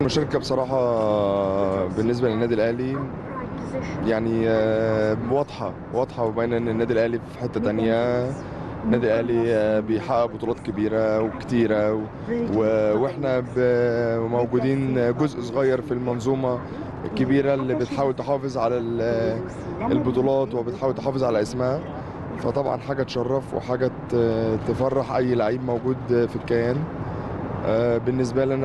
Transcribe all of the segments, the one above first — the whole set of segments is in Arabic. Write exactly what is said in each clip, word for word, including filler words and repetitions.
المشاركة بصراحة بالنسبة للنادي الأهلي يعني آه، واضحة واضحة وباينة إن النادي الأهلي في حتة تانية. النادي الأهلي آه، بيحقق بطولات كبيرة وكتيرة و- و- وإحنا ب- موجودين جزء صغير في المنظومة الكبيرة اللي بتحاول تحافظ على ال- البطولات وبتحاول تحافظ على اسمها. فطبعا حاجة تشرف وحاجة ت- تفرح أي لعيب موجود في الكيان. آه، بالنسبة لنا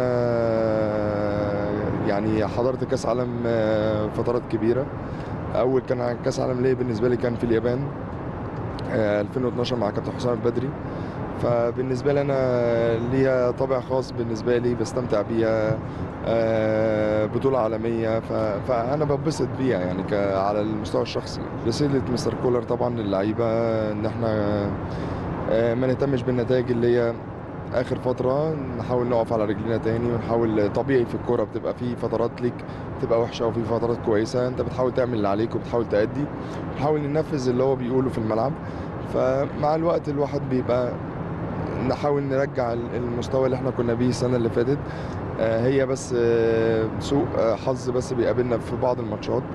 آه، يعني حضرت كأس عالم آه، فترات كبيرة. أول كان كأس عالم ليه بالنسبة لي كان في اليابان آه، ألفين واثناشر مع كابتن حسام البدري. فبالنسبة لي أنا ليها طابع خاص بالنسبة لي بستمتع بيها. آه، بطولة عالمية ف- فأنا ببسط بيها يعني ك- على المستوى الشخصي. رسالة مستر كولر طبعا للعيبة إن احنا آه، ما نهتمش بالنتائج اللي هي اخر فتره، نحاول نقف على رجلينا تاني ونحاول. طبيعي في الكوره بتبقى في فترات ليك بتبقى وحشه وفي فترات كويسه، انت بتحاول تعمل اللي عليك وبتحاول تأدي، نحاول ننفذ اللي هو بيقوله في الملعب. فمع الوقت الواحد بيبقى نحاول نرجع المستوى اللي احنا كنا بيه السنه اللي فاتت. آه، هي بس آه، سوء آه، حظ بس بيقابلنا في بعض الماتشات.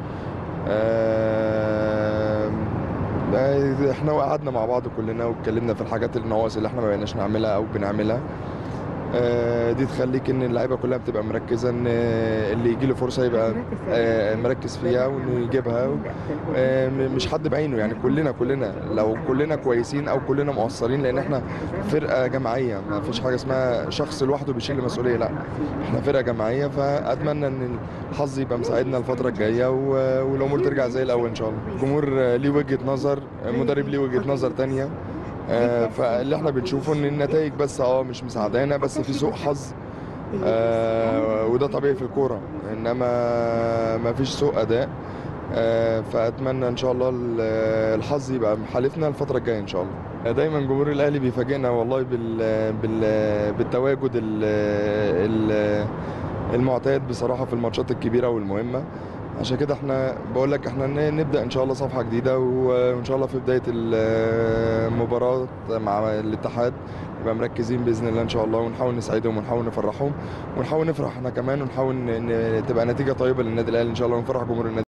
آه، آه، احنا قعدنا مع بعض كلنا واتكلمنا في الحاجات النواقص اللي احنا ما بقيناش نعملها او بنعملها. آه، دي تخليك ان اللعيبه كلها بتبقى مركزه ان اللي يجي له فرصه يبقى آه، مركز فيها وانه يجيبها. آه، م- مش حد بعينه يعني، كلنا كلنا لو كلنا كويسين او كلنا مقصرين، لان احنا فرقه جماعيه، ما فيش حاجه اسمها شخص لوحده بيشيل المسؤوليه، لا احنا فرقه جماعيه. فاتمنى ان الحظ يبقى مساعدنا الفتره الجايه و- والامور ترجع زي الاول ان شاء الله. الجمهور آه، ليه وجهه نظر، المدرب ليه وجهه نظر تانية. آه، فاللي احنا بنشوفه ان النتائج بس اه مش مساعدانا، بس في سوء حظ. آه، وده طبيعي في الكوره، انما ما فيش سوء اداء. آه، فاتمنى ان شاء الله ال- الحظ يبقى محالفنا الفتره الجايه ان شاء الله. دايما جمهور الاهلي بيفاجئنا والله بال بال بالتواجد ال- ال- المعتاد بصراحه في الماتشات الكبيره والمهمه. عشان كده احنا بقول لك احنا ن- نبدأ ان شاء الله صفحة جديدة، وان شاء الله في بداية المباراة مع الاتحاد نبقى مركزين بإذن الله ان شاء الله، ونحاول نساعدهم ونحاول نفرحهم ونحاول نفرح احنا كمان، ونحاول ن- ن- تبقى نتيجة طيبة للنادي الأهلي ان شاء الله ونفرح جمهور النادي.